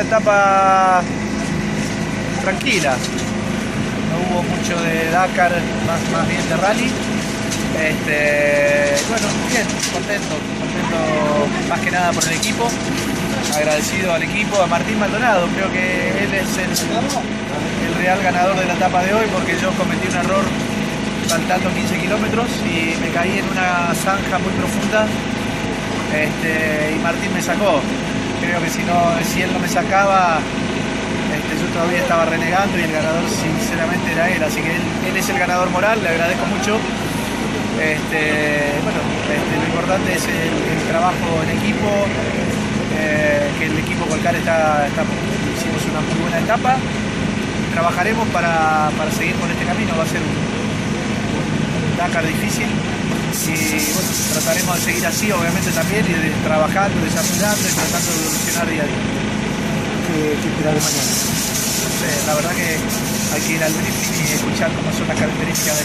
etapa tranquila, no hubo mucho de Dakar, más bien de rally. Bueno, bien, contento más que nada por el equipo, agradecido al equipo, a Martín Maldonado, creo que él es el real ganador de la etapa de hoy, porque yo cometí un error saltando 15 kilómetros y me caí en una zanja muy profunda, y Martín me sacó. Creo que si él no me sacaba, yo todavía estaba renegando y el ganador sinceramente era él, así que él es el ganador moral, le agradezco mucho. Bueno, lo importante es el trabajo en equipo, que el equipo Colcar hicimos una muy buena etapa. Trabajaremos para seguir por este camino, va a ser un Dakar difícil y bueno, trataremos de seguir así, obviamente también, y trabajando, desarrollando y tratando de evolucionar día a día. ¿Qué esperar de mañana? No sé, la verdad que hay que ir al briefing y escuchar cómo son las características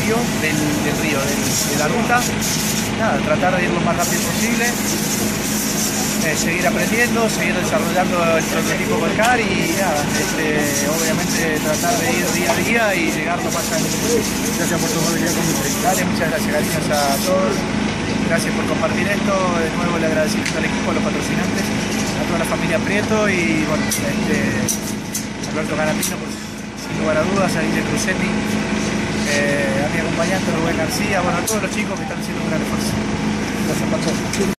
de la ruta. Nada, tratar de ir lo más rápido posible, seguir aprendiendo, seguir desarrollando el prototipo Colcar y nada, obviamente tratar de ir día a día y llegar lo más alto. Gracias por tu amabilidad con mi entrevista. Dale, muchas gracias, cariños a todos. Gracias por compartir esto. De nuevo el agradecimiento al equipo, a los patrocinantes, a toda la familia Prieto y bueno, Alberto Canapino, sin lugar a dudas, a Guille Cruzetti, a mi acompañante Rubén García, bueno, a todos los chicos que están haciendo un gran esfuerzo. Gracias, Paco.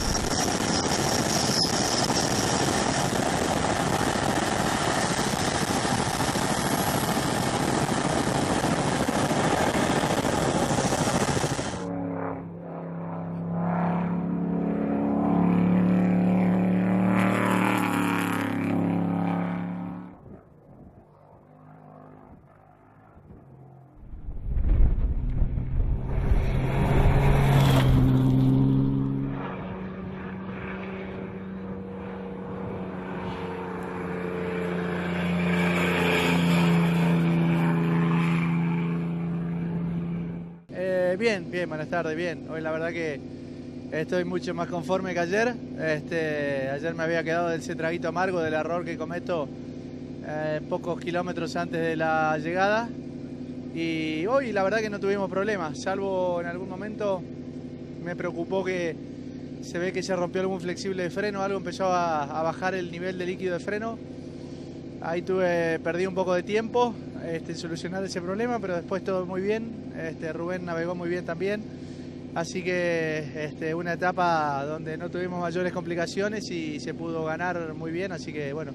Bien, buenas tardes, bien. Hoy la verdad que estoy mucho más conforme que ayer. Ayer me había quedado ese traguito amargo del error que cometo pocos kilómetros antes de la llegada. Y hoy la verdad que no tuvimos problemas, salvo en algún momento me preocupó que se ve que se rompió algún flexible de freno, algo empezó a bajar el nivel de líquido de freno. Ahí perdí un poco de tiempo en solucionar ese problema, pero después todo muy bien. Rubén navegó muy bien también. Así que una etapa donde no tuvimos mayores complicaciones y se pudo ganar muy bien. Así que bueno.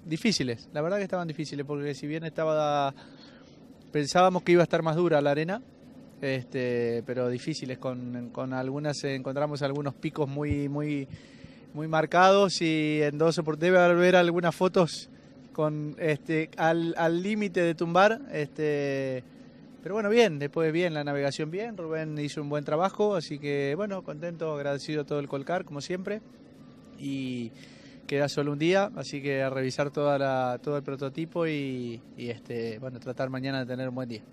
difíciles, la verdad que estaban difíciles, porque si bien pensábamos que iba a estar más dura la arena, pero difíciles, con algunas encontramos algunos picos muy marcados, y en debe haber algunas fotos con al límite de tumbar, pero bueno, bien, después bien, la navegación bien, Rubén hizo un buen trabajo, así que bueno, contento, agradecido a todo el Colcar, como siempre, y queda solo un día, así que a revisar todo el prototipo y bueno, tratar mañana de tener un buen día.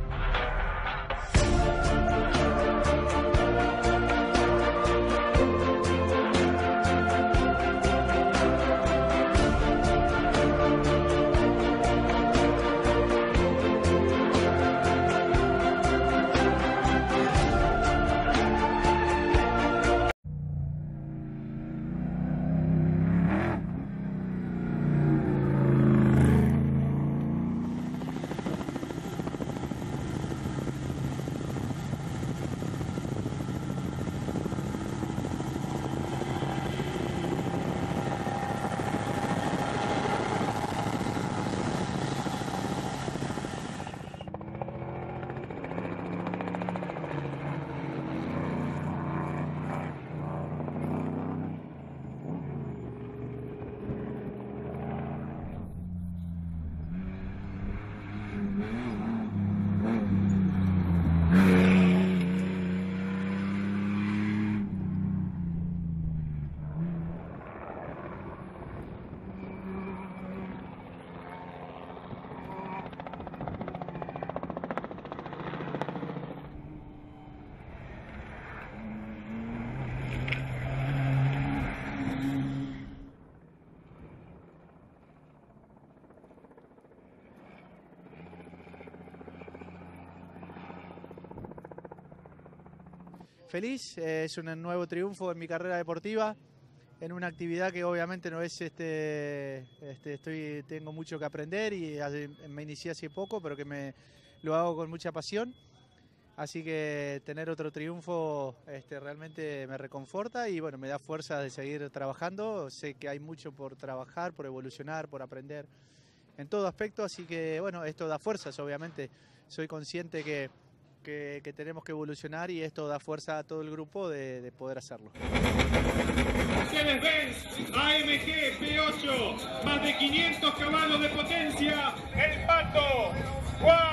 Feliz, es un nuevo triunfo en mi carrera deportiva, en una actividad que obviamente no es, tengo mucho que aprender y me inicié hace poco, pero que lo hago con mucha pasión. Así que tener otro triunfo realmente me reconforta y bueno, me da fuerza de seguir trabajando. Sé que hay mucho por trabajar, por evolucionar, por aprender en todo aspecto, así que bueno, esto da fuerzas, obviamente. Soy consciente que tenemos que evolucionar y esto da fuerza a todo el grupo de poder hacerlo. Mercedes-Benz AMG P8, más de 500 caballos de potencia. El Pato, Juan.